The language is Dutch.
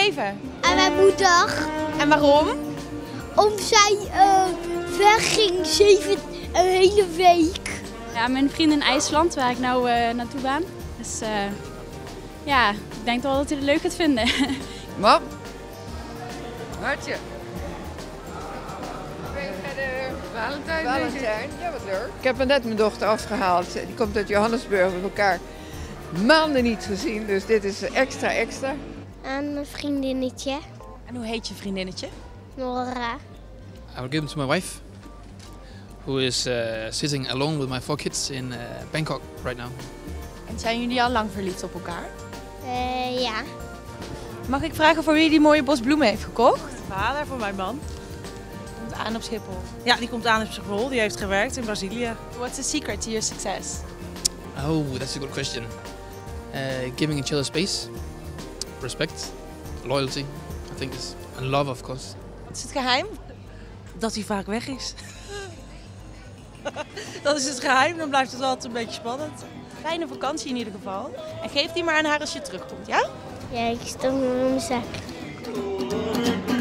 gegeven? Aan mijn moeder. En waarom? Omdat zij wegging een hele week. Ja, mijn vriend in IJsland, waar ik nou naartoe ben. Dus ja, ik denk wel dat hij het leuk gaat vinden. Mam, hartje. Valentijn, ja wat leuk. Ik heb net mijn dochter afgehaald. Die komt uit Johannesburg. We hebben elkaar maanden niet gezien, dus dit is extra. Aan mijn vriendinnetje, En hoe heet je vriendinnetje? Nora. I will give them to my wife, who is sitting alone with my 4 kids in Bangkok right now. En zijn jullie al lang verliefd op elkaar? Ja. Mag ik vragen voor wie die mooie bos bloemen heeft gekocht? Vader voor mijn man. Komt aan op Schiphol. Ja, die komt aan op Schiphol. Die heeft gewerkt in Brazilië. What's the secret to your success? Oh, that's a good question. Giving each other space, respect, loyalty, I think is, and love of course. Wat is het geheim? Dat hij vaak weg is. Dat is het geheim, dan blijft het altijd een beetje spannend. Fijne vakantie in ieder geval. En geef die maar aan haar als je terugkomt, ja? Ja, ik stond in mijn zak.